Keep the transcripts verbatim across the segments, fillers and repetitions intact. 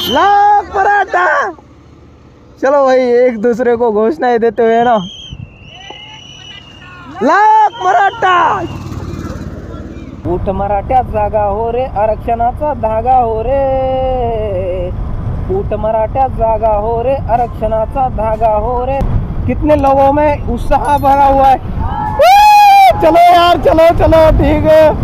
लाख पराठा। चलो भाई एक दूसरे को घोषणाएं देते हुए ना, लाख मराठा। उठ मराठ्यात जागा हो रे, आरक्षणाचा धागा हो रे। उठ मराठ्यात जागा हो रे, आरक्षणाचा धागा हो रे। कितने लोगों में उत्साह भरा हुआ है। चलो यार, चलो चलो ठीक है।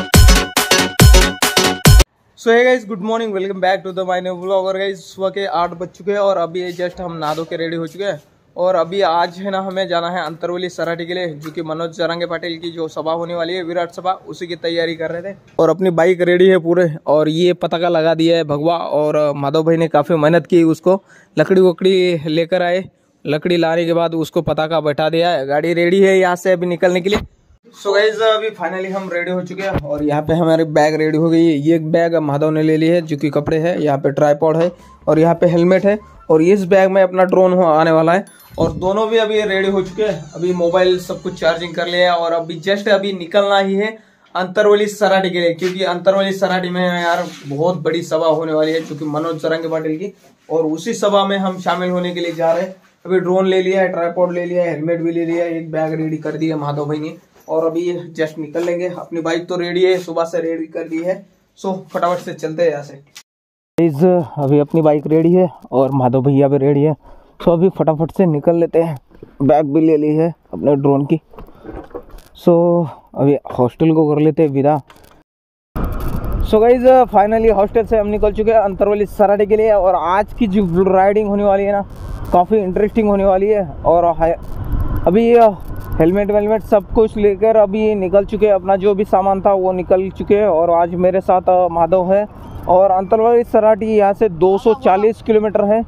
So hey guys, good morning, welcome back to the my new vlog. और गाइस सुबह के आठ बज चुके हैं और अभी जस्ट हम नहा धो के रेडी हो चुके हैं। और अभी आज है ना, हमें जाना है अंतरवली सराठी के लिए, जो कि मनोज जरांगे पाटिल की जो सभा होने वाली है, विराट सभा, उसी की तैयारी कर रहे थे। और अपनी बाइक रेडी है पूरे, और ये पताका लगा दिया है भगवा। और माधव भाई ने काफी मेहनत की, उसको लकड़ी वकड़ी लेकर आए, लकड़ी लाने के बाद उसको पताका बैठा दिया है। गाड़ी रेडी है यहाँ से अभी निकलने के लिए। सो गाइस अभी फाइनली हम रेडी हो चुके हैं और यहाँ पे हमारी बैग रेडी हो गई है। ये एक बैग माधव ने ले ली है, जो कि कपड़े है। यहाँ पे ट्राइपॉड है और यहाँ पे हेलमेट है, और इस बैग में अपना ड्रोन हो आने वाला है। और दोनों भी अभी रेडी हो चुके हैं। अभी मोबाइल सब कुछ चार्जिंग कर लिया और अभी जस्ट अभी निकलना ही है अंतरवली सराठी के लिए, क्योंकि अंतरवली सराठी में यार बहुत बड़ी सभा होने वाली है, जो कि मनोज जरांगे पाटिल की। और उसी सभा में हम शामिल होने के लिए जा रहे हैं। अभी ड्रोन ले लिया है, ट्राइपॉड ले लिया है, हेलमेट भी ले लिया है, एक बैग रेडी कर दिया माधव भाई ने। और अभी जस्ट निकल लेंगे। अपनी बाइक तो रेडी है, सुबह से रेडी कर दी है। सो फटाफट से चलते हैं यहाँ से। इस अभी अपनी बाइक रेडी है और माधव भैया भी रेडी है। सो अभी फटाफट से निकल लेते हैं। बैग भी ले ली है अपने ड्रोन की। सो अभी हॉस्टल को कर लेते हैं विदा। सो गाइज फाइनली हॉस्टल से हम निकल चुके हैं अंतरवली सराठी के लिए। और आज की जो राइडिंग होने वाली है ना, काफ़ी इंटरेस्टिंग होने वाली है। और अभी हेलमेट वेलमेट सब कुछ लेकर अभी निकल चुके हैं। अपना जो भी सामान था वो निकल चुके हैं। और आज मेरे साथ माधव है। और अंतरवली सराठी यहाँ से दो सौ चालीस किलोमीटर है।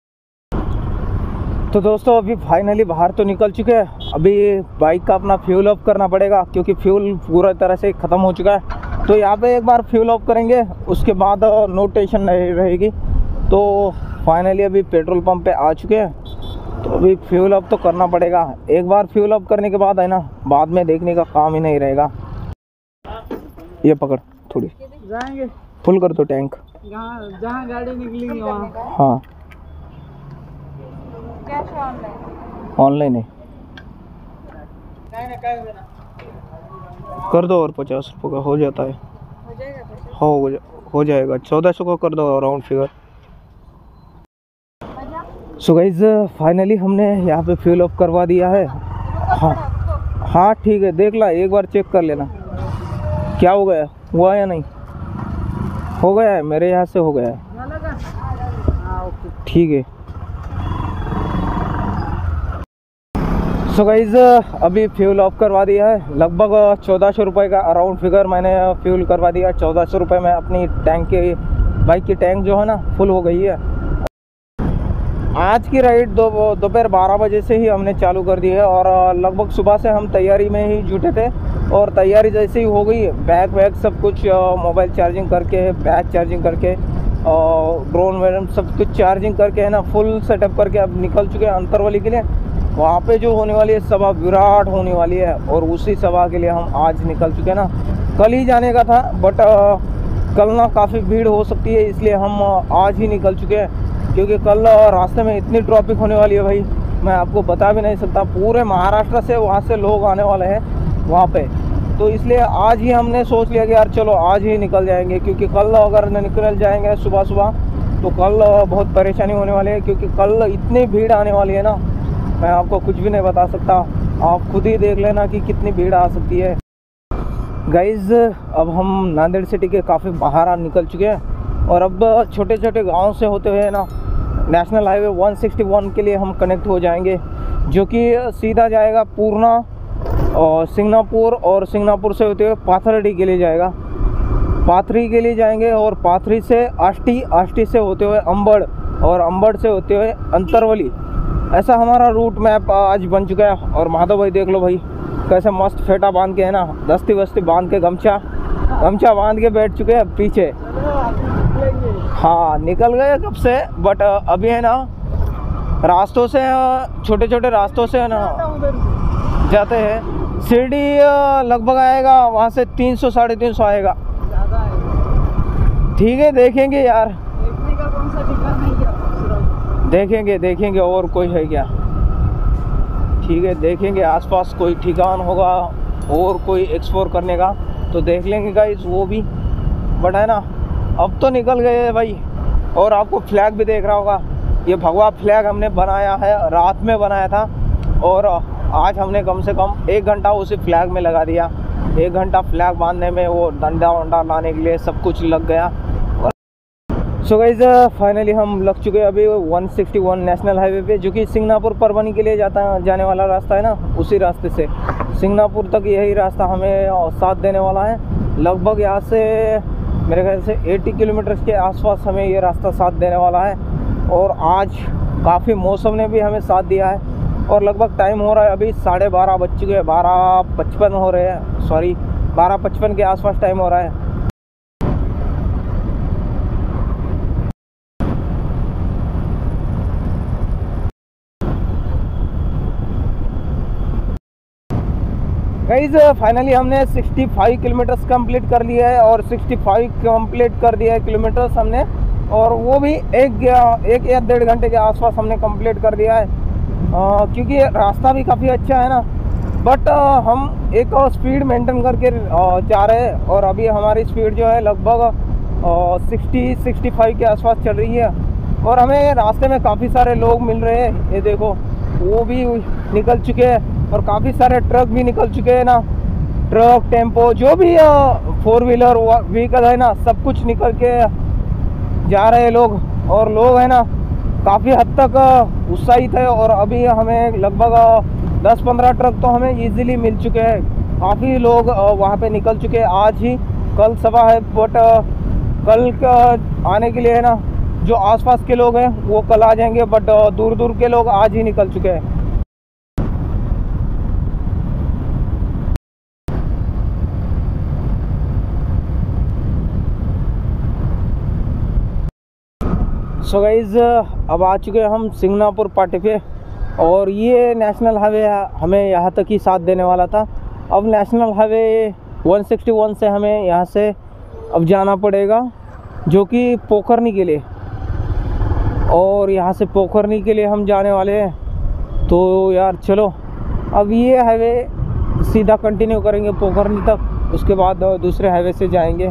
तो दोस्तों अभी फाइनली बाहर तो निकल चुके हैं। अभी बाइक का अपना फ्यूल अप करना पड़ेगा, क्योंकि फ्यूल पूरा तरह से ख़त्म हो चुका है। तो यहाँ पे एक बार फ्यूल अप करेंगे, उसके बाद नो टेंशन नहीं रहेगी। तो फाइनली अभी पेट्रोल पंप पे आ चुके हैं। तो अभी फ्यूल अप तो करना पड़ेगा। एक बार फ्यूल अप करने के बाद है ना, बाद में देखने का काम ही नहीं रहेगा। ये पकड़, थोड़ी जाएंगे, फुल कर दो टैंक। जहाँ जहाँ गाड़ी निकलेगी वहाँ। हाँ ऑनलाइन है, कर दो। और पचास रुपये का हो जाता है। हो जाएगा हो, जा, हो जाएगा चौदह सौ का कर दो round figure. So guys finally हमने यहाँ पे फ्यूल अप करवा दिया है। हाँ हाँ ठीक है, देख ला, एक बार चेक कर लेना क्या हो गया, हुआ या नहीं। हो गया है, मेरे यहाँ से हो गया है। ठीक है। सो गाइज अभी फ्यूल अप करवा दिया है। लगभग चौदह सौ रुपये का अराउंड फिगर मैंने फ्यूल करवा दिया। चौदह सौ रुपये में अपनी टैंक की, बाइक की टैंक जो है ना, फुल हो गई है। आज की राइड दो दोपहर बारह बजे से ही हमने चालू कर दी है। और लगभग सुबह से हम तैयारी में ही जुटे थे। और तैयारी जैसे ही हो गई, बैग वैग सब कुछ, मोबाइल चार्जिंग करके, बैग चार्जिंग करके, और ड्रोन वैन सब कुछ चार्जिंग करके है ना, फुल सेटअप करके अब निकल चुके हैं अंतरवली के लिए। वहाँ पे जो होने वाली है सभा, विराट होने वाली है। और उसी सभा के लिए हम आज निकल चुके हैं ना। कल ही जाने का था, बट कल ना काफ़ी भीड़ हो सकती है, इसलिए हम आज ही निकल चुके हैं। क्योंकि कल रास्ते में इतनी ट्रैफिक होने वाली है भाई, मैं आपको बता भी नहीं सकता। पूरे महाराष्ट्र से वहाँ से लोग आने वाले हैं वहाँ पे। तो इसलिए आज ही हमने सोच लिया कि यार चलो आज ही निकल जाएंगे, क्योंकि कल अगर निकल जाएंगे सुबह सुबह तो कल बहुत परेशानी होने वाली है। क्योंकि कल इतनी भीड़ आने वाली है ना, मैं आपको कुछ भी नहीं बता सकता। आप खुद ही देख लेना कि कितनी भीड़ आ सकती है। गाइज अब हम नांदेड़ सिटी के काफ़ी बाहर निकल चुके हैं। और अब छोटे छोटे गांव से होते हुए ना नेशनल हाईवे एक सौ इकसठ के लिए हम कनेक्ट हो जाएंगे, जो कि सीधा जाएगा पूर्णा और सिंगनापुर, और सिंगनापुर से होते हुए पाथरडी के लिए जाएगा। पाथरी के लिए जाएंगे और पाथरी से आष्टी, आष्टी से होते हुए अंबड़, और अंबड़ से होते हुए अंतरवली। ऐसा हमारा रूट मैप आज बन चुका है। और माधव भाई देख लो भाई, कैसे मस्त फेटा बांध के है ना, दस्ती वस्ती बांध के, गमछा गमछा बांध के बैठ चुके हैं पीछे। हाँ निकल गए कब से, बट अभी है ना रास्तों से, छोटे छोटे रास्तों से है ना जाते हैं। शिरडी लगभग आएगा वहाँ से तीन सौ साढ़े तीन सौ आएगा। ठीक है, देखेंगे यार। देखने का कौन सा देखेंगे देखेंगे और कोई है क्या, ठीक है देखेंगे आसपास कोई ठिकान होगा और कोई एक्सप्लोर करने का तो देख लेंगे गाइस वो भी। बट है ना अब तो निकल गए भाई। और आपको फ्लैग भी देख रहा होगा, ये भगवा फ्लैग हमने बनाया है, रात में बनाया था और आज हमने कम से कम एक घंटा उसी फ्लैग में लगा दिया। एक घंटा फ्लैग बांधने में, वो डंडा वंडा लाने के लिए सब कुछ लग गया। सो गाइस फाइनली हम लग चुके हैं अभी एक सौ इकसठ नेशनल हाईवे पे, जो कि सिंगापुर परवनी के लिए जाता जाने वाला रास्ता है ना, उसी रास्ते से सिंगापुर तक यही रास्ता हमें साथ देने वाला है। लगभग यहाँ से मेरे ख्याल से अस्सी किलोमीटर के आसपास हमें ये रास्ता साथ देने वाला है। और आज काफ़ी मौसम ने भी हमें साथ दिया है। और लगभग टाइम हो रहा है अभी साढ़े बारह बज चुके हैं, बारह पचपन हो रहे हैं, सॉरी बारह पचपन के आसपास टाइम हो रहा है। गाइस फाइनली हमने पैंसठ किलोमीटर्स कंप्लीट कर लिया है और पैंसठ कंप्लीट कर दिया है किलोमीटर्स हमने, और वो भी एक एक या डेढ़ घंटे के आसपास हमने कंप्लीट कर दिया है। आ, क्योंकि रास्ता भी काफ़ी अच्छा है ना, बट आ, हम एक स्पीड मेंटेन करके आ, जा रहे हैं। और अभी हमारी स्पीड जो है लगभग सिक्सटी सिक्सटी फाइव के आसपास चल रही है। और हमें रास्ते में काफ़ी सारे लोग मिल रहे हैं, ये देखो वो भी निकल चुके हैं और काफ़ी सारे ट्रक भी निकल चुके हैं ना, ट्रक टेम्पो जो भी फोर व्हीलर व्हीकल है ना, सब कुछ निकल के जा रहे हैं लोग। और लोग है ना काफ़ी हद तक उत्साहित है। और अभी हमें लगभग दस पंद्रह ट्रक तो हमें इजीली मिल चुके हैं। काफ़ी लोग वहाँ पे निकल चुके हैं। आज ही कल सभा है, बट कल का आने के लिए है ना जो आसपास के लोग हैं वो कल आ जाएंगे, बट दूर दूर के लोग आज ही निकल चुके हैं। सो गाइज़ अब आ चुके हैं हम सिंगापुर पार्टी पे, और ये नेशनल हाईवे हमें यहाँ तक ही साथ देने वाला था। अब नेशनल हाईवे एक सौ इकसठ से हमें यहाँ से अब जाना पड़ेगा, जो कि पोखरनी के लिए। और यहाँ से पोखरनी के लिए हम जाने वाले हैं। तो यार चलो अब ये हाईवे सीधा कंटिन्यू करेंगे पोखरनी तक, उसके बाद दूसरे हाईवे से जाएंगे।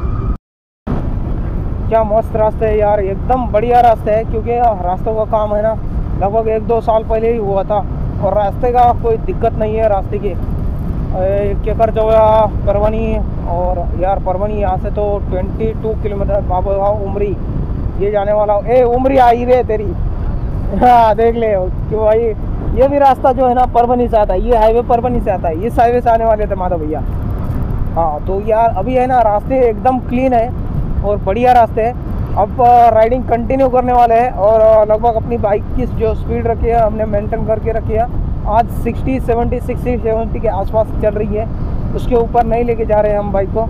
क्या मस्त रास्ता है यार, एकदम बढ़िया रास्ता है। क्योंकि रास्तों का काम है ना लगभग एक दो साल पहले ही हुआ था, और रास्ते का कोई दिक्कत नहीं है रास्ते की। केकर चौड़ा परवनी, और यार परवनी यहाँ से तो बाईस किलोमीटर, बाबा उमरी ये जाने वाला। ए उमरी आई रे तेरी, हाँ देख ले क्यों भाई। ये भी रास्ता जो है ना परवनी से आता है, ये हाईवे परवनी से आता है। इस हाईवे से आने वाले थे माधव भैया। हाँ तो यार अभी है ना रास्ते एकदम क्लीन है और बढ़िया रास्ते हैं। अब राइडिंग कंटिन्यू करने वाले हैं, और लगभग अपनी बाइक की जो स्पीड रखी है हमने मेंटेन करके रखी है। आज साठ सत्तर साठ सत्तर के आसपास चल रही है, उसके ऊपर नहीं लेके जा रहे हैं हम बाइक को।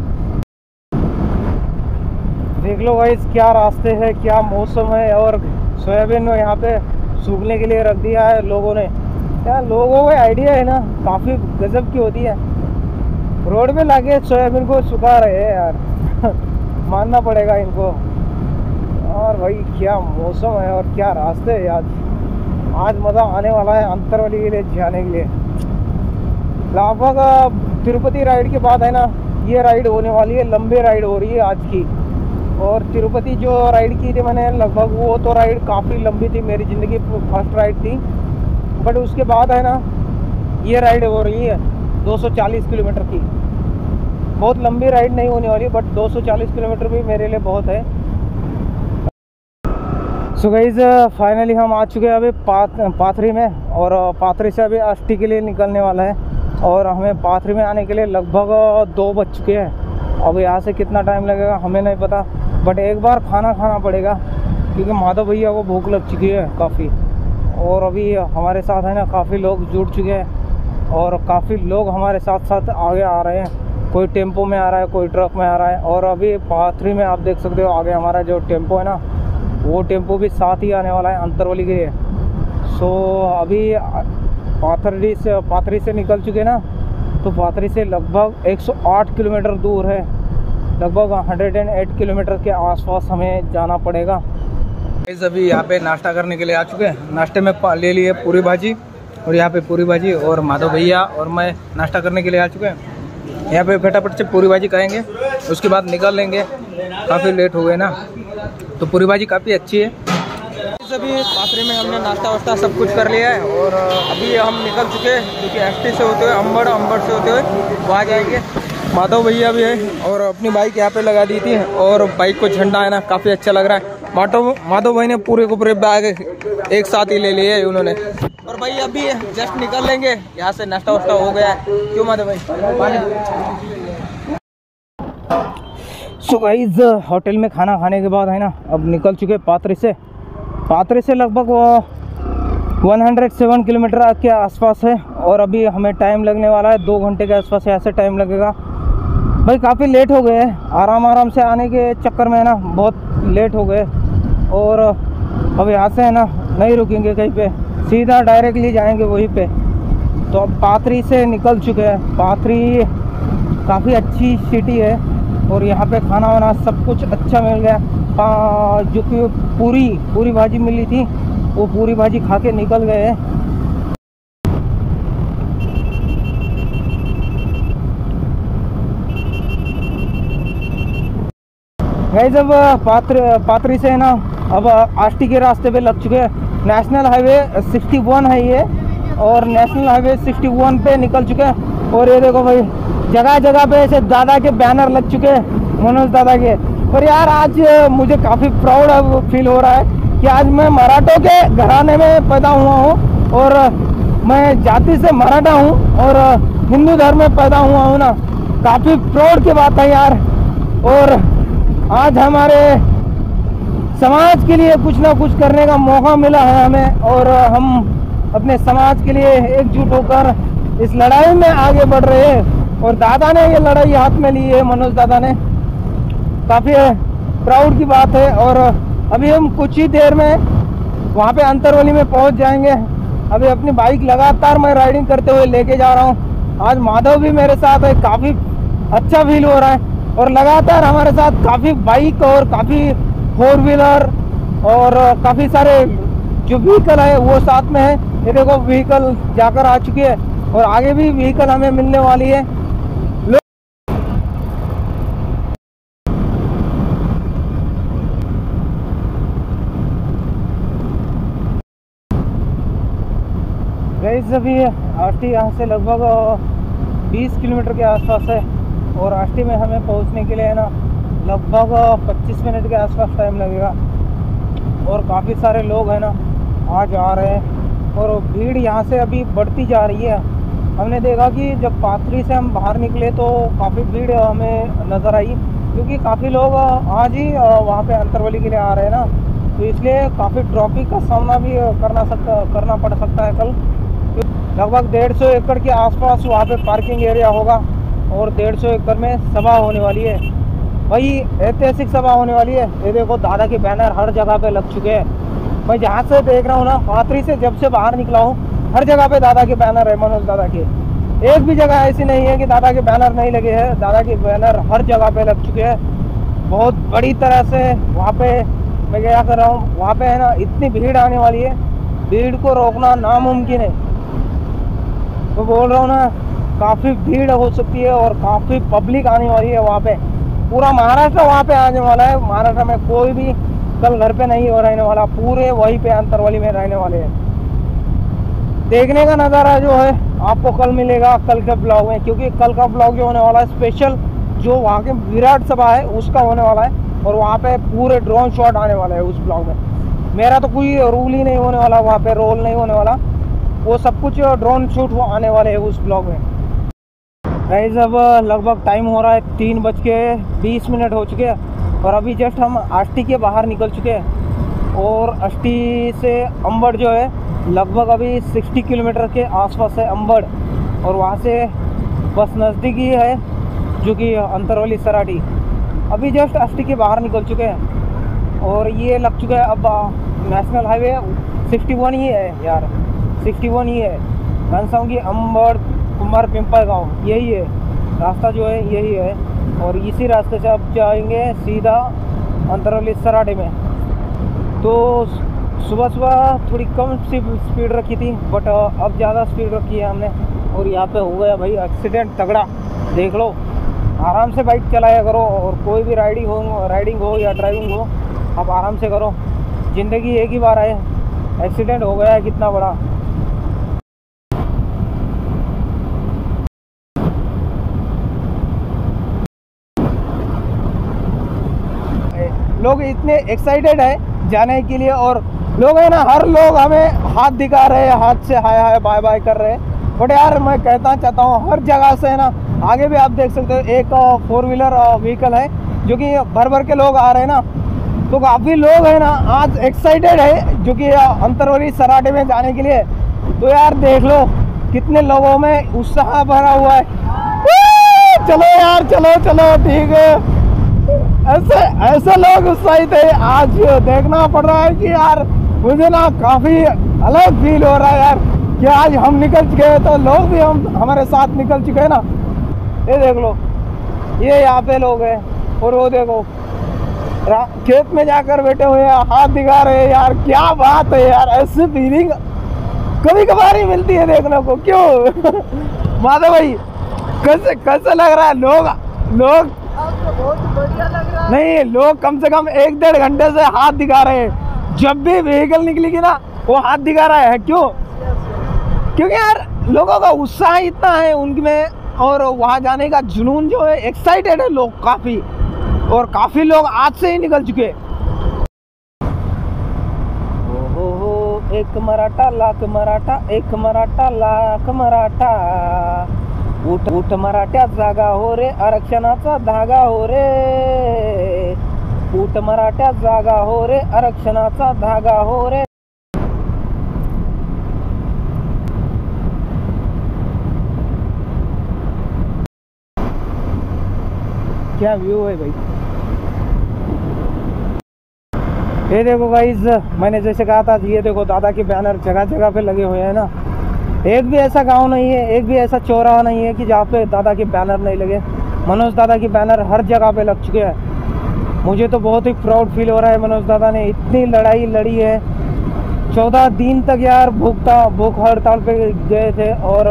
देख लो भाई क्या रास्ते हैं, क्या मौसम है। और सोयाबीन यहाँ पे सूखने के लिए रख दिया है लोगों ने। यार लोगों का आइडिया है ना काफ़ी गजब की होती है, रोड में लाके सोयाबीन को सुखा रहे हैं यार मानना पड़ेगा इनको। और भाई क्या मौसम है और क्या रास्ते हैं आज। आज मज़ा आने वाला है अंतरवली के लिए जाने के लिए। लगभग तिरुपति राइड के बाद है ना ये राइड होने वाली है, लंबी राइड हो रही है आज की। और तिरुपति जो राइड की थी मैंने लगभग, वो तो राइड काफ़ी लंबी थी, मेरी ज़िंदगी फर्स्ट राइड थी। बट उसके बाद है ना ये राइड हो रही है दो सौ चालीस किलोमीटर की। बहुत लंबी राइड नहीं होने वाली, बट दो सौ चालीस किलोमीटर भी मेरे लिए बहुत है। सो गाइज फाइनली हम आ चुके हैं अभी पाथ पाथरी में, और पाथरी से अभी अष्टी के लिए निकलने वाला है। और हमें पाथरी में आने के लिए लगभग दो बज चुके हैं। अब यहाँ से कितना टाइम लगेगा हमें नहीं पता, बट एक बार खाना खाना पड़ेगा क्योंकि माधव भैया को भूख लग चुकी है काफ़ी। और अभी हमारे साथ है ना काफ़ी लोग जुड़ चुके हैं, और काफ़ी लोग हमारे साथ साथ आगे आ रहे हैं। कोई टेम्पो में आ रहा है, कोई ट्रक में आ रहा है। और अभी पाथरी में आप देख सकते हो आगे हमारा जो टेम्पो है ना, वो टेम्पो भी साथ ही आने वाला है अंतरवली के लिए। सो अभी पाथरी से पाथरी से निकल चुके ना, तो पाथरी से लगभग एक सौ आठ किलोमीटर दूर है, लगभग एक सौ आठ किलोमीटर के आसपास हमें जाना पड़ेगा। गाइस अभी यहाँ पे नाश्ता करने के लिए आ चुके हैं। नाश्ते में ले लिए पूरी भाजी, और यहाँ पे पूरी भाजी और माधव भैया और मैं नाश्ता करने के लिए आ चुके हैं। यहाँ पे फटाफट से पूरी भाजी खाएंगे, उसके बाद निकल लेंगे, काफ़ी लेट हो गए ना। तो पूरी भाजी काफ़ी अच्छी है। अभी पात्रे में हमने नाश्ता वाश्ता सब कुछ कर लिया है और अभी हम निकल चुके हैं, क्योंकि एस टी से होते हुए अम्बड़ अम्बड़ से होते हुए वहाँ जाएंगे। माधव भैया भी है और अपनी बाइक यहाँ पे लगा दी थी, और बाइक को झंडा है ना काफ़ी अच्छा लग रहा है। माधव माधव भाई ने पूरे को पूरे बैग एक साथ ही ले लिए है उन्होंने। और भाई अभी जस्ट निकल लेंगे यहाँ से, नाश्ता वाश्ता हो गया है। क्यों माधव भाई? सो गाइस होटल में खाना खाने के बाद है ना अब निकल चुके पात्रे से। पात्रे से लगभग वो एक सौ सात किलोमीटर के आसपास है, और अभी हमें टाइम लगने वाला है दो घंटे के आसपास ऐसे टाइम लगेगा। भाई काफ़ी लेट हो गए, आराम आराम से आने के चक्कर में है ना बहुत लेट हो गए, और अब यहाँ से है ना नहीं रुकेंगे कहीं पे, सीधा डायरेक्टली जाएंगे वहीं पे। तो अब पाथरी से निकल चुके हैं। पाथरी काफ़ी अच्छी सिटी है, और यहाँ पे खाना वाना सब कुछ अच्छा मिल गया। जो कि पूरी पूरी भाजी मिली थी, वो पूरी भाजी खा के निकल गए हैं। गाइस अब पात्र पात्री से है ना अब आष्टी के रास्ते पे लग चुके हैं। नेशनल हाईवे इकसठ है ये, और नेशनल हाईवे इकसठ पे निकल चुके हैं। और ये देखो भाई जगह जगह पे ऐसे दादा के बैनर लग चुके हैं, मनोज दादा के। पर यार आज मुझे काफ़ी प्राउड फील हो रहा है कि आज मैं मराठों के घराने में पैदा हुआ हूँ, और मैं जाति से मराठा हूँ और हिंदू धर्म में पैदा हुआ हूँ ना। काफ़ी प्राउड की बात है यार। और आज हमारे समाज के लिए कुछ ना कुछ करने का मौका मिला है हमें, और हम अपने समाज के लिए एकजुट होकर इस लड़ाई में आगे बढ़ रहे हैं। और दादा ने ये लड़ाई हाथ में ली है, मनोज दादा ने। काफ़ी प्राउड की बात है। और अभी हम कुछ ही देर में वहाँ पे अंतरवली में पहुँच जाएंगे। अभी अपनी बाइक लगातार मैं राइडिंग करते हुए लेके जा रहा हूँ। आज माधव भी मेरे साथ है, काफ़ी अच्छा फील हो रहा है। और लगातार हमारे साथ काफ़ी बाइक और काफ़ी फोर व्हीलर और काफ़ी सारे जो व्हीकल है वो साथ में है। ये देखो व्हीकल जाकर आ चुकी है, और आगे भी व्हीकल हमें मिलने वाली है। गाइस अभी आष्टी यहाँ से लगभग बीस किलोमीटर के आसपास है, और आष्टी में हमें पहुँचने के लिए है ना लगभग पच्चीस मिनट के आसपास टाइम लगेगा। और काफ़ी सारे लोग हैं ना आज आ रहे हैं, और भीड़ यहाँ से अभी बढ़ती जा रही है। हमने देखा कि जब पाथरी से हम बाहर निकले तो काफ़ी भीड़ हमें नज़र आई, क्योंकि काफ़ी लोग आज ही वहाँ पे अंतरवली के लिए आ रहे हैं ना, तो इसलिए काफ़ी ट्रैफिक का सामना भी करना सकता करना पड़ सकता है कल। लगभग डेढ़ सौ एकड़ के आसपास वहाँ पे पार्किंग एरिया होगा, और डेढ़ सौ एकड़ में सभा होने वाली है। भाई ऐतिहासिक सभा होने वाली है। ये देखो दादा के बैनर हर जगह पे लग चुके हैं। मैं जहाँ से देख रहा हूँ ना, पाथरी से जब से बाहर निकला हूँ, हर जगह पे दादा के बैनर है, मनोज दादा के। एक भी जगह ऐसी नहीं है कि दादा के बैनर नहीं लगे हैं। दादा के बैनर हर जगह पे लग चुके हैं, बहुत बड़ी तरह से। वहाँ पे मैं क्या कर रहा हूँ, वहाँ पे है ना इतनी भीड़ आने वाली है, भीड़ को रोकना नामुमकिन है। तो बोल रहा हूँ ना, काफ़ी भीड़ हो सकती है और काफ़ी पब्लिक आने वाली है वहाँ पे। पूरा महाराष्ट्र वहाँ पे आने वाला है। महाराष्ट्र में कोई भी कल घर पे नहीं हो रहने वाला, पूरे वहीं पे अंतरवली में रहने वाले हैं। देखने का नज़ारा जो है आपको कल मिलेगा, कल के ब्लॉग में, क्योंकि कल का ब्लॉग जो होने वाला है स्पेशल जो वहाँ के विराट सभा है उसका होने वाला है, और वहाँ पे पूरे ड्रोन शॉट आने वाला है उस ब्लॉग में। मेरा तो कोई रोल ही नहीं होने वाला वहाँ पे, रोल नहीं होने वाला, वो सब कुछ ड्रोन शूट वो आने वाले हैं उस ब्लॉग में। गाइस अब लगभग टाइम हो रहा है तीन बज के बीस मिनट हो चुके हैं, और अभी जस्ट हम आष्टी के बाहर निकल चुके हैं। और आष्टी से अम्बड़ जो है लगभग अभी साठ किलोमीटर के आसपास है अम्बड़, और वहाँ से बस नज़दीकी है जो कि अंतरवली सराठी। अभी जस्ट आष्टी के बाहर निकल चुके हैं, और ये लग चुका है अब नेशनल हाईवे इकसठ ही है यार, इकसठ ही है। घनसावंगी अम्बड़ कुमार पिंपल गाँव यही है रास्ता जो है, यही है। और इसी रास्ते से अब जाएंगे सीधा अंतरवली सराठी में। तो सुबह सुबह थोड़ी कम स्पीड रखी थी, बट अब ज़्यादा स्पीड रखी है हमने। और यहाँ पे हो गया भाई एक्सीडेंट तगड़ा। देख लो, आराम से बाइक चलाया करो, और कोई भी राइडिंग हो राइडिंग हो या ड्राइविंग हो, आप आराम से करो। ज़िंदगी एक ही बार आए। एक्सीडेंट हो गया है कितना बड़ा। लोग इतने एक्साइटेड है जाने के लिए, और लोग है ना, हर लोग हमें हाथ दिखा रहे हैं, हाथ से हाय हाय बाय बाय कर रहे हैं। बट यार मैं कहना चाहता हूँ, हर जगह से है ना, आगे भी आप देख सकते हो एक फोर व्हीलर व्हीकल है जो कि भर भर के लोग आ रहे हैं ना। तो काफ़ी लोग है ना आज एक्साइटेड है जो कि अंतरवली सराटे में जाने के लिए। तो यार देख लो कितने लोगों में उत्साह भरा हुआ है। चलो यार, चलो चलो, ठीक है। ऐसे ऐसे लोग उत्साहित है। आज देखना पड़ रहा है कि यार मुझे ना काफ़ी अलग फील हो रहा है यार, कि आज हम निकल चुके हैं तो लोग भी हम हमारे साथ निकल चुके हैं ना। ये देख लो, ये यहाँ पे लोग हैं, और वो देखो खेत में जाकर बैठे हुए हैं, हाथ दिखा रहे हैं। यार क्या बात है यार, ऐसी फीलिंग कभी कभार ही मिलती है देखने को। क्यों माधव भाई, कैसे कैसे लग रहा है? लोग लोग आपको बहुत बढ़िया लग रहा है। नहीं, लोग कम से कम एक डेढ़ घंटे से हाथ दिखा रहे हैं। जब भी व्हीकल निकलेगी ना, वो हाथ दिखा रहा है। क्यों? क्योंकि यार लोगों का उत्साह इतना है उनमें, और वहाँ जाने का जुनून जो है, एक्साइटेड है लोग काफ़ी, और काफ़ी लोग आज से ही निकल चुके। ओ हो, एक मराठा लाख मराठा, एक मराठा लाख मराठा, उठ उठ मराठ्यात जागा हो रे, आरक्षणाचा धागा हो रे, उठ मराठ्यात जागा हो रे, आरक्षणाचा धागा हो रे। क्या व्यू है भाई। ये देखो गाइस, मैंने जैसे कहा था, ये देखो दादा के बैनर जगह जगह पे लगे हुए हैं ना। एक भी ऐसा गांव नहीं है, एक भी ऐसा चौराहा नहीं है कि जहाँ पे दादा के बैनर नहीं लगे। मनोज दादा के बैनर हर जगह पे लग चुके हैं। मुझे तो बहुत ही प्राउड फील हो रहा है। मनोज दादा ने इतनी लड़ाई लड़ी है, चौदह दिन तक यार भूखता भूख हड़ताल पे गए थे, और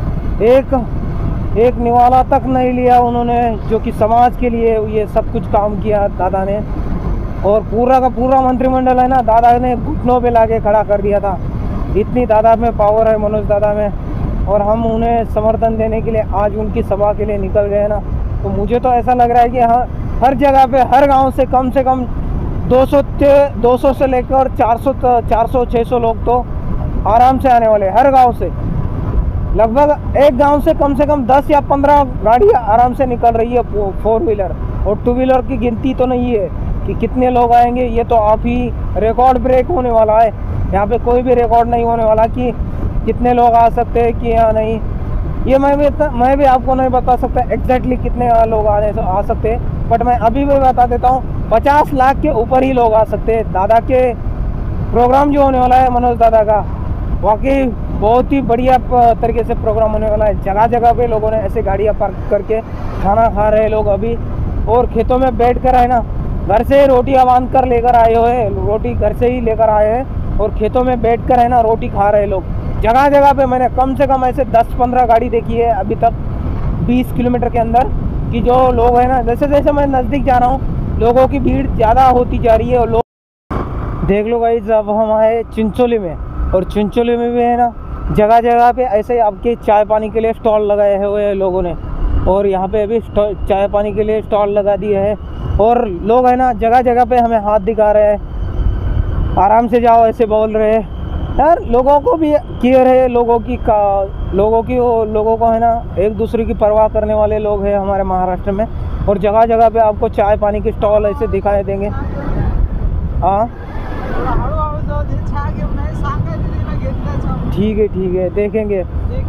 एक एक निवाला तक नहीं लिया उन्होंने, जो कि समाज के लिए ये सब कुछ काम किया दादा ने। और पूरा का पूरा मंत्रिमंडल है ना, दादा ने घुटनों पे लाके खड़ा कर दिया था। इतनी दादा में पावर है मनोज दादा में, और हम उन्हें समर्थन देने के लिए आज उनकी सभा के लिए निकल गए ना। तो मुझे तो ऐसा लग रहा है कि हाँ, हर जगह पे, हर गांव से कम से कम दो सौ दो सौ से लेकर चार सौ चार सौ छः सौ लोग तो आराम से आने वाले, हर गांव से। लगभग एक गांव से कम से कम दस या पंद्रह गाड़ियाँ आराम से निकल रही है, फोर व्हीलर। और टू व्हीलर की गिनती तो नहीं है कि कितने लोग आएंगे, ये तो आप ही रिकॉर्ड ब्रेक होने वाला है। यहाँ पे कोई भी रिकॉर्ड नहीं होने वाला कि कितने लोग आ सकते हैं कि यहाँ नहीं। ये मैं भी मैं भी आपको नहीं बता सकता एग्जैक्टली कितने लोग आने आ सकते हैं, बट मैं अभी भी बता देता हूँ, पचास लाख के ऊपर ही लोग आ सकते हैं। दादा के प्रोग्राम जो होने वाला है मनोज दादा का, वाकई बहुत ही बढ़िया तरीके से प्रोग्राम होने वाला है। जगह जगह पे लोगों ने ऐसे गाड़ियाँ पार्क करके खाना खा रहे हैं लोग अभी, और खेतों में बैठ कर है ना, घर से रोटियाँ बांध कर लेकर आए हुए, रोटी घर से ही लेकर आए हैं, और खेतों में बैठ कर है ना रोटी खा रहे लोग। जगह जगह पे मैंने कम से कम ऐसे दस पंद्रह गाड़ी देखी है अभी तक बीस किलोमीटर के अंदर, कि जो लोग है ना, जैसे जैसे मैं नज़दीक जा रहा हूँ लोगों की भीड़ ज़्यादा होती जा रही है। और लोग देख लो गाइस, अब हम आए चिंचोली में, और चिंचोली में भी है ना जगह जगह पे ऐसे आपके चाय पानी के लिए स्टॉल लगाए हुए हैं लोगों ने, और यहाँ पे अभी चाय पानी के लिए स्टॉल लगा दिए हैं। और लोग है ना जगह जगह पे हमें हाथ दिखा रहे हैं, आराम से जाओ ऐसे बोल रहे हैं। यार लोगों को भी केयर है, लोगों की का लोगों की वो लोगों को है ना एक दूसरे की परवाह करने वाले लोग हैं हमारे महाराष्ट्र में। और जगह जगह पे आपको चाय पानी के स्टॉल ऐसे दिखाई देंगे। हाँ ठीक है ठीक है, देखेंगे।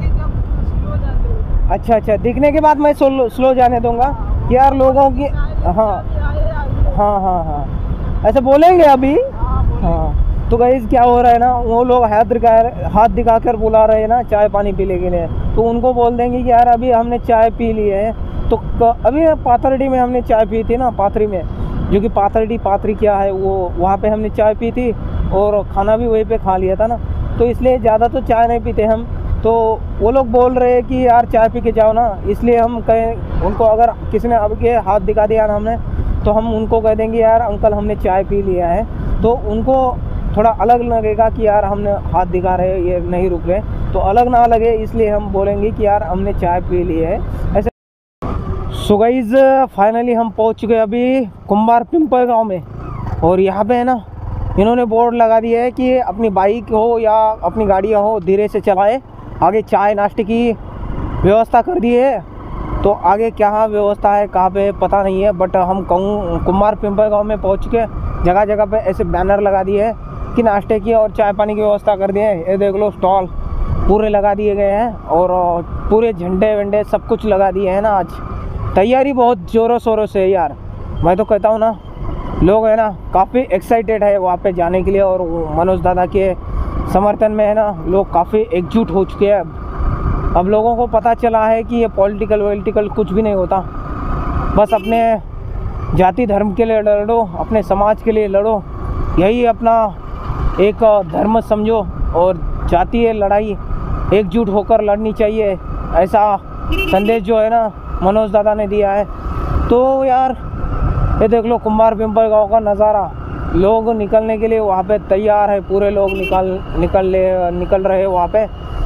अच्छा अच्छा, दिखने के बाद मैं स्लो स्लो जाने दूंगा कि यार लोगों की, हाँ हाँ हाँ हाँ ऐसे बोलेंगे अभी। हाँ तो गाइस क्या हो रहा है ना, वो लोग हाथ दिखा हाथ दिखा कर बुला रहे हैं ना चाय पानी पीने के लिए, तो उनको बोल देंगे कि यार अभी हमने चाय पी ली है। तो अभी पाथरडी में हमने चाय पी थी ना, पाथरी में, जो कि पाथरी पाथरी क्या है वो, वहाँ पे हमने चाय पी थी और खाना भी वहीं पे खा लिया था ना, तो इसलिए ज़्यादा तो चाय नहीं पीते हम। तो वो लोग बोल रहे हैं कि यार चाय पी के जाओ ना, इसलिए हम कहें उनको, अगर किसी ने अब के हाथ दिखा दिया ना हमने, तो हम उनको कह देंगे यार अंकल हमने चाय पी लिया है, तो उनको थोड़ा अलग लगेगा कि यार हमने हाथ दिखा रहे, ये नहीं रुक रहे, तो अलग ना लगे, इसलिए हम बोलेंगे कि यार हमने चाय पी ली है ऐसे। सो गाइस फाइनली हम पहुंच चुके हैं अभी कुंभार पिंपल गांव में, और यहाँ पे है ना इन्होंने बोर्ड लगा दिया है कि अपनी बाइक हो या अपनी गाड़ियाँ हो धीरे से चलाए। आगे चाय नाश्ते की व्यवस्था कर दी है, तो आगे क्या व्यवस्था है कहाँ पे पता नहीं है, बट हम कहूँ कुंभार पिंपल गांव में पहुँच चुके हैं। जगह जगह पे ऐसे बैनर लगा दिए हैं कि नाश्ते की और चाय पानी की व्यवस्था कर दिए हैं। ये देख लो स्टॉल पूरे लगा दिए गए हैं और पूरे झंडे वंडे सब कुछ लगा दिए हैं ना। आज तैयारी बहुत ज़ोरों शोरों से है यार, मैं तो कहता हूँ ना, लोग है ना काफ़ी एक्साइटेड है वहाँ पे जाने के लिए, और मनोज दादा के समर्थन में है ना लोग काफ़ी एकजुट हो चुके हैं। अब लोगों को पता चला है कि ये पॉलिटिकल वॉलिटिकल कुछ भी नहीं होता, बस अपने जाति धर्म के लिए लड़ो, अपने समाज के लिए लड़ो, यही अपना एक धर्म समझो, और जातीय लड़ाई एकजुट होकर लड़नी चाहिए, ऐसा संदेश जो है ना मनोज दादा ने दिया है। तो यार ये देख लो कुंभार पिंपल गांव का नज़ारा, लोग निकलने के लिए वहाँ पे तैयार है, पूरे लोग निकल निकल ले निकल रहे हैं वहाँ पे।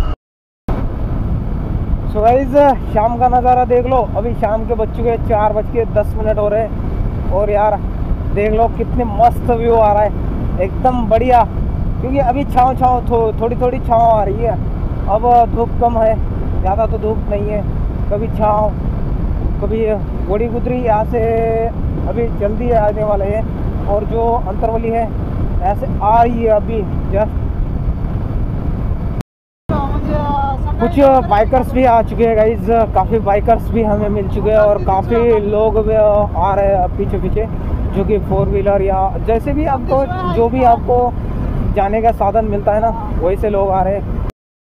सो गाइस शाम का नज़ारा देख लो, अभी शाम के बज चुके चार बज के दस मिनट हो रहे हैं, और यार देख लो कितने मस्त व्यू आ रहा है, एकदम बढ़िया, क्योंकि अभी छाँव छाँव थो, थोड़ी थोड़ी छाँव आ रही है। अब धूप कम है, ज़्यादा तो धूप नहीं है, कभी छाँव कभी गोड़ी गुदरी, यहाँ से अभी जल्दी आने वाले हैं, और जो अंतरवली है ऐसे आ रही है अभी जस्ट। कुछ बाइकर्स भी आ चुके हैं गाइज, काफ़ी बाइकर्स भी हमें मिल चुके हैं, और काफ़ी लोग भी आ रहे हैं पीछे पीछे, जो कि फोर व्हीलर या जैसे भी आपको जो भी आपको जाने का साधन मिलता है ना, वही से लोग आ रहे हैं।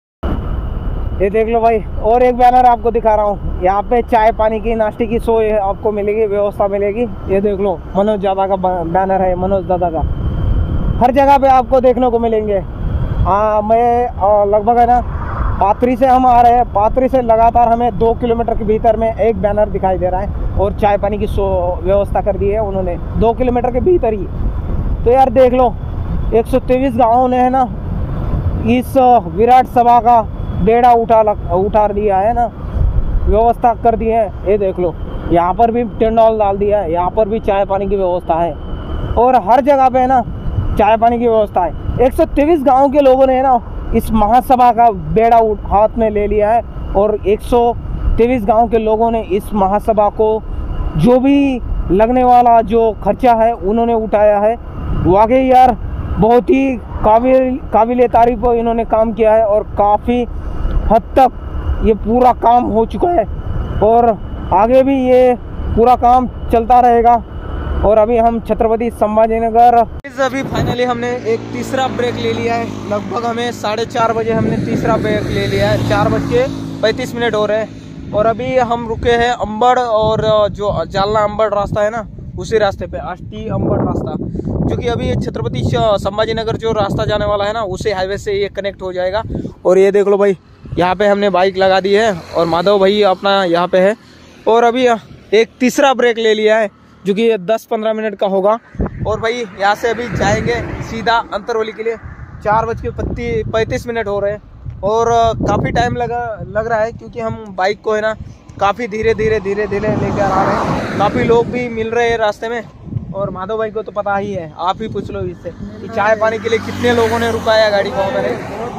ये देख लो भाई, और एक बैनर आपको दिखा रहा हूँ, यहाँ पे चाय पानी की नाश्ते की सोई आपको मिलेगी, व्यवस्था मिलेगी। ये देख लो मनोज दादा का बैनर है, मनोज दादा का हर जगह पे आपको देखने को मिलेंगे। हाँ मैं लगभग है ना पाथरी से हम आ रहे हैं, पाथरी से लगातार हमें दो किलोमीटर के भीतर में एक बैनर दिखाई दे रहा है, और चाय पानी की सो व्यवस्था कर दी है उन्होंने दो किलोमीटर के भीतर ही। तो यार देख लो एक सौ तेईस गाँव ने है ना इस विराट सभा का बेड़ा उठा उठा दिया है ना, व्यवस्था कर दी है। ये देख लो यहाँ पर भी टेंडॉल डाल दिया है, यहाँ पर भी चाय पानी की व्यवस्था है, और हर जगह पे है ना चाय पानी की व्यवस्था है। एक सौ तेईस गाँव के लोगों ने है ना इस महासभा का बेड़ा हाथ में ले लिया है, और एक सौ तेईस गाँव के लोगों ने इस महासभा को जो भी लगने वाला जो खर्चा है उन्होंने उठाया है। वाकई यार बहुत ही काबिल काबिल तारीफ इन्होंने काम किया है, और काफ़ी हद तक ये पूरा काम हो चुका है, और आगे भी ये पूरा काम चलता रहेगा। और अभी हम छत्रपति संभाजीनगर, अभी फाइनली हमने एक तीसरा ब्रेक ले लिया है, लगभग हमें साढ़े चार बजे हमने तीसरा ब्रेक ले लिया है, चार बज के पैंतीस मिनट हो रहे हैं, और अभी हम रुके हैं अंबड़, और जो जालना अंबड़ रास्ता है ना उसी रास्ते पे, आष्टी अंबड़ रास्ता, जो कि अभी छत्रपति संभाजीनगर जो रास्ता जाने वाला है ना उसी हाईवे से ये कनेक्ट हो जाएगा। और ये देख लो भाई यहाँ पे हमने बाइक लगा दी है, और माधव भाई अपना यहाँ पे है, और अभी एक तीसरा ब्रेक ले लिया है जो कि दस पंद्रह मिनट का होगा। और भाई यहाँ से अभी जाएंगे सीधा अंतरवली के लिए, चार बज के पत्ती पैंतीस मिनट हो रहे हैं, और काफ़ी टाइम लगा लग रहा है, क्योंकि हम बाइक को है ना काफ़ी धीरे धीरे धीरे धीरे लेकर आ रहे हैं। काफ़ी लोग भी मिल रहे हैं रास्ते में, और माधव भाई को तो पता ही है, आप ही पूछ लो इससे कि चाय पानी के लिए कितने लोगों ने रुकाया गाड़ी को मेरे,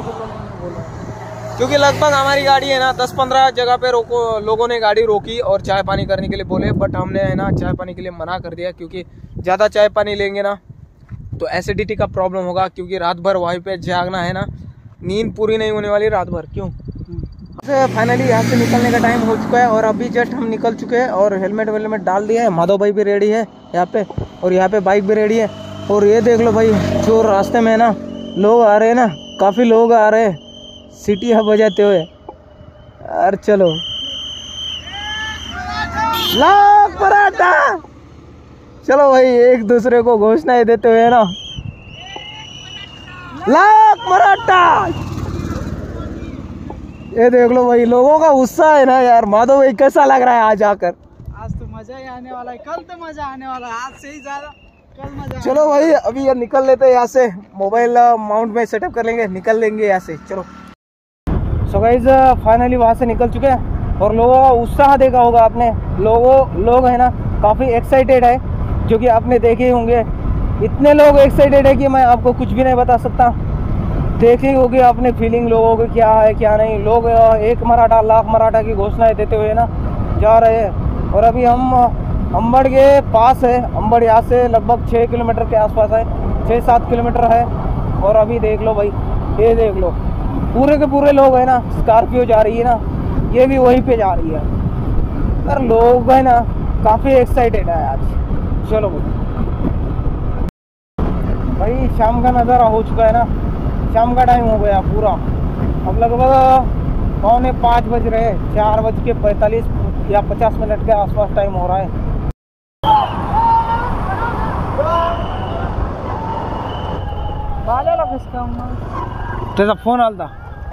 क्योंकि लगभग हमारी गाड़ी है ना दस पंद्रह जगह पे रोको लोगों ने गाड़ी रोकी और चाय पानी करने के लिए बोले, बट हमने है ना चाय पानी के लिए मना कर दिया, क्योंकि ज़्यादा चाय पानी लेंगे ना तो एसिडिटी का प्रॉब्लम होगा, क्योंकि रात भर वहीं पे जागना है ना, नींद पूरी नहीं होने वाली रात भर। क्यों फाइनली यहाँ से निकलने का टाइम हो चुका है, और अभी जस्ट हम निकल चुके हैं, और हेलमेट वेलमेट डाल दिया है, माधव भाई भी रेडी है यहाँ पे, और यहाँ पे बाइक भी रेडी है। और ये देख लो भाई जो रास्ते में ना लोग आ रहे हैं ना, काफ़ी लोग आ रहे हैं सीटियाँ बजाते हुए। यार चलो ला पराठा, चलो भाई एक दूसरे को घोषणाएं देते हुए ना, लाख मराठा। ये देख लो भाई लोगों का उत्साह है ना यार। माधव भाई कैसा लग रहा है आज आकर? आज तो मजा ही आने वाला है, कल तो मजा आने वाला है, आज से ही ज्यादा कल मजा। चलो भाई अभी ये निकल लेते हैं यहाँ से, मोबाइल माउंट में सेटअप कर लेंगे, निकल लेंगे यहाँ से। चलो सो गाइस फाइनली वहाँ से निकल चुके हैं और लोगों का उत्साह देखा होगा आपने। लोगों लोग है ना काफ़ी एक्साइटेड है, जो कि आपने देखे ही होंगे। इतने लोग एक्साइटेड है कि मैं आपको कुछ भी नहीं बता सकता। देखे ही होगी आपने फीलिंग लोगों की क्या है क्या नहीं। लोग एक मराठा लाख मराठा की घोषणाएं देते हुए ना जा रहे हैं। और अभी हम अंबड़ के पास है। अंबड़ यहाँ से लगभग छः किलोमीटर के आसपास है, छः सात किलोमीटर है। और अभी देख लो भाई, ये देख लो पूरे के पूरे लोग है ना, स्कॉर्पियो जा रही है ना, ये भी वहीं पे जा रही है। पर लोग है ना काफ़ी एक्साइटेड है आज। चलो भाई शाम का नज़ारा हो चुका है ना, शाम का टाइम हो गया पूरा। अब लगभग पौने पाँच बज रहे हैं, चार बज के पैंतालीस या पचास मिनट के आसपास टाइम हो रहा है। तेरा फोन आलता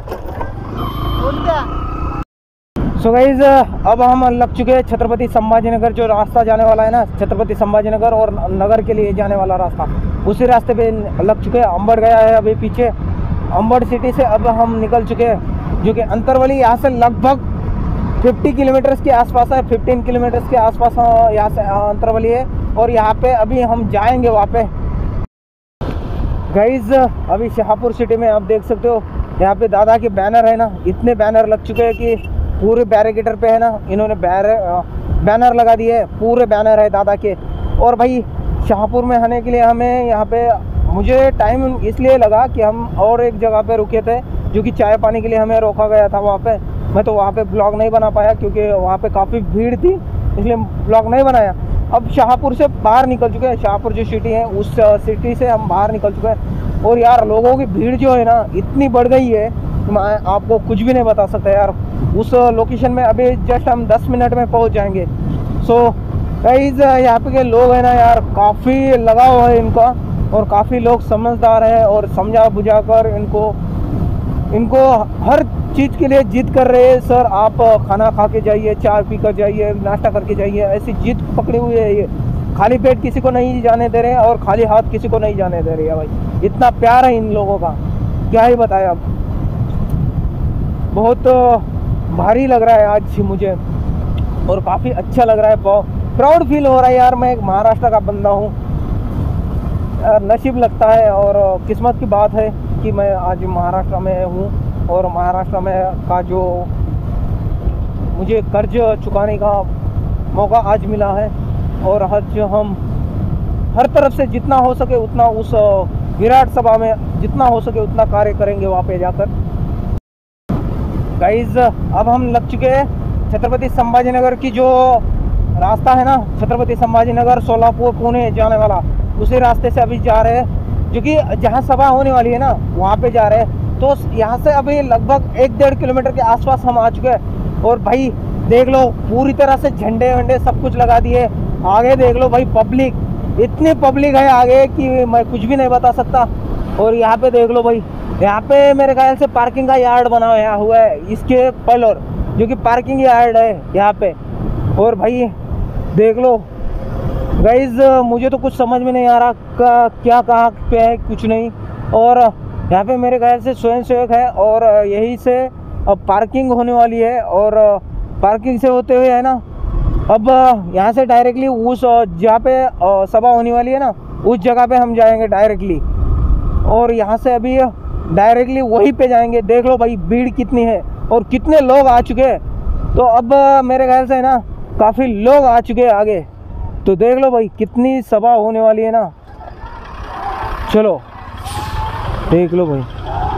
सो गाइज अब हम लग चुके हैं छत्रपति संभाजीनगर। जो रास्ता जाने वाला है ना छत्रपति संभाजीनगर और नगर के लिए जाने वाला रास्ता, उसी रास्ते पे लग चुके हैं। अंबड़ गया है अभी पीछे, अंबड़ सिटी से अब हम निकल चुके हैं, जो कि अंतरवली यहाँ से लगभग पचास किलोमीटर के आसपास है। पंद्रह किलोमीटर के आसपास यहाँ से अंतरवली है। और यहाँ पे अभी हम जाएंगे वहाँ पे। गाइज अभी शाहपुर सिटी में आप देख सकते हो, यहाँ पे दादा के बैनर है ना, इतने बैनर लग चुके हैं कि पूरे बैरिकेटर पे है ना इन्होंने बैनर लगा दिए है, पूरे बैनर है दादा के। और भाई शाहपुर में आने के लिए हमें यहाँ पे मुझे टाइम इसलिए लगा कि हम और एक जगह पे रुके थे, जो कि चाय पानी के लिए हमें रोका गया था वहाँ पे। मैं तो वहाँ पे ब्लॉग नहीं बना पाया क्योंकि वहाँ पे काफ़ी भीड़ थी, इसलिए ब्लॉग नहीं बनाया। अब शाहपुर से बाहर निकल चुके हैं, शाहपुर जो सिटी है उस सिटी से हम बाहर निकल चुके हैं। और यार लोगों की भीड़ जो है ना इतनी बढ़ गई है कि मैं आपको कुछ भी नहीं बता सकता यार। उस लोकेशन में अभी जस्ट हम दस मिनट में पहुंच जाएंगे। सो गाइस यहाँ पे के लोग हैं ना यार काफ़ी लगाव है इनका, और काफ़ी लोग समझदार हैं और समझा बुझा कर इनको इनको हर चीज़ के लिए जिद कर रहे हैं। सर आप खाना खा के जाइए, चाय पी कर जाइए, नाश्ता करके जाइए, ऐसी जिद पकड़ी हुई है ये। खाली पेट किसी को नहीं जाने दे रहे हैं और खाली हाथ किसी को नहीं जाने दे रहे हैं भाई। इतना प्यार है इन लोगों का, क्या ही बताया। अब बहुत भारी लग रहा है आज मुझे और काफ़ी अच्छा लग रहा है, प्राउड फील हो रहा है यार। मैं एक महाराष्ट्र का बंदा हूँ यार, नसीब लगता है और किस्मत की बात है कि मैं आज महाराष्ट्र में हूँ। और महाराष्ट्र में का जो मुझे कर्ज चुकाने का मौका आज मिला है, और आज हम हर तरफ से जितना हो सके उतना उस विराट सभा में जितना हो सके उतना कार्य करेंगे वहाँ पे जाकर। गाइज अब हम लग चुके हैं छत्रपति संभाजीनगर की जो रास्ता है ना, छत्रपति संभाजीनगर सोलापुर पुणे जाने वाला, उसी रास्ते से अभी जा रहे हैं, जो कि जहाँ सभा होने वाली है ना वहाँ पे जा रहे हैं। तो यहाँ से अभी लगभग एक डेढ़ किलोमीटर के आसपास हम आ चुके हैं। और भाई देख लो पूरी तरह से झंडे वंडे सब कुछ लगा दिए। आगे देख लो भाई पब्लिक, इतनी पब्लिक है आगे कि मैं कुछ भी नहीं बता सकता। और यहाँ पे देख लो भाई, यहाँ पे मेरे ख्याल से पार्किंग का यार्ड बना हुआ हुआ है इसके पहले, जो कि पार्किंग यार्ड है यहाँ पे। और भाई देख लो गाइज मुझे तो कुछ समझ में नहीं आ रहा का, क्या कहाँ पे है कुछ नहीं। और यहाँ पे मेरे ख्याल से स्वयं सेवक है और यही से अब पार्किंग होने वाली है। और पार्किंग से होते हुए है ना अब यहाँ से डायरेक्टली उस जहाँ पे सभा होने वाली है ना उस जगह पे हम जाएंगे डायरेक्टली। और यहाँ से अभी डायरेक्टली वहीं पे जाएंगे। देख लो भाई भीड़ कितनी है और कितने लोग आ चुके हैं। तो अब मेरे ख्याल से है ना काफ़ी लोग आ चुके हैं आगे। तो देख लो भाई कितनी सभा होने वाली है ना। चलो देख लो भाई।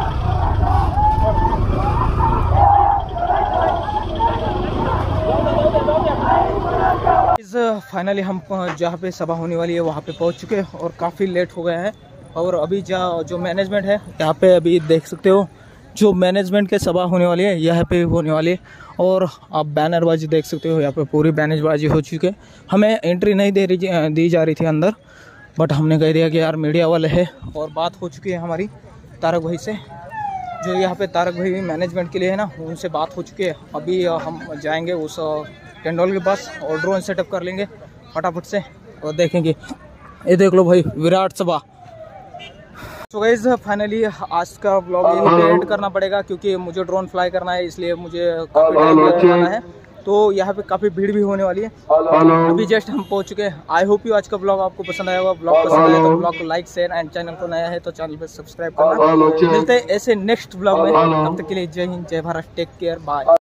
फाइनली हम जहाँ पे सभा होने वाली है वहाँ पे पहुँच चुके हैं और काफ़ी लेट हो गए हैं। और अभी जा जो मैनेजमेंट है यहाँ पे अभी देख सकते हो, जो मैनेजमेंट के सभा होने वाली है यहाँ पे होने वाली है। और आप बैनरबाजी देख सकते हो, यहाँ पे पूरी बैनरबाजी हो चुकी है। हमें एंट्री नहीं दे रही दी जा रही थी अंदर, बट हमने कह दिया कि यार मीडिया वाले है। और बात हो चुकी है हमारी तारक भाई से, जो यहाँ पे तारक भाई मैनेजमेंट के लिए है ना, उनसे बात हो चुकी है। अभी हम जाएंगे उस टेंडोल के पास और ड्रोन सेटअप कर लेंगे फटाफट से और देखेंगे। ये देख लो भाई विराट सभा। तो गाइस फाइनली आज का ब्लॉग यहीं पे एंड करना पड़ेगा, क्योंकि मुझे ड्रोन फ्लाई करना है, इसलिए मुझे काफ़ी टाइम लग जाना है। तो यहाँ पे काफ़ी भीड़ भी होने वाली है। अभी जस्ट हम पहुँच चुके हैं। आई होप यू आज का ब्लॉग आपको पसंद आया होगा। ब्लॉग पसंद आया तो ब्लॉग को लाइक शेयर एंड चैनल को नया है तो चैनल पे सब्सक्राइब करना। मिलते हैं ऐसे नेक्स्ट ब्लॉग में, तब तक के लिए जय हिंद जय भारत, टेक केयर, बाय।